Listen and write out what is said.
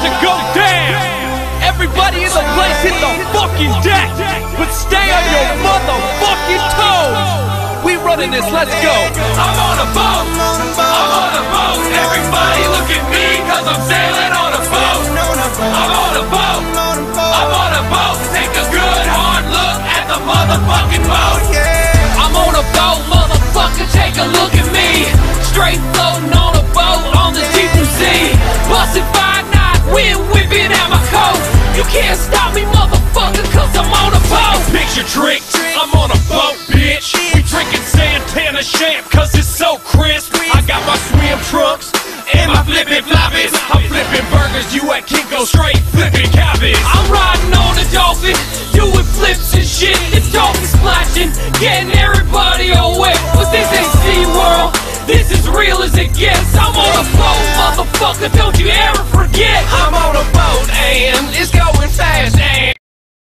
to go down. Everybody in the place hit the fucking deck, but stay on your motherfucking toes. We running this, let's go. I'm on a boat, I'm on a boat. Everybody look at me, cause I'm sailing on a boat. I'm on a boat, I'm on a boat. Take a good hard look at the motherfucking boat. I'm on a boat, motherfucker, take a look at me. Straight floating on a boat on the deep blue sea. Bustin' 5-9, wind whipping at my coat. You can't stop me, motherfucker, cause I'm on a boat. Picture trick, I'm on a boat, bitch. We drinking Santana champ, cause it's so crisp. I got my swim trunks and my flippin' floppies. I'm flipping burgers, you at Kinko straight flipping cabbage. I'm riding on a dolphin, doing flips and shit. The dolphin splashing, getting everybody all wet. But this ain't SeaWorld, this is real as it gets. I'm on a boat, motherfucker, don't you ever forget. I'm on a boat.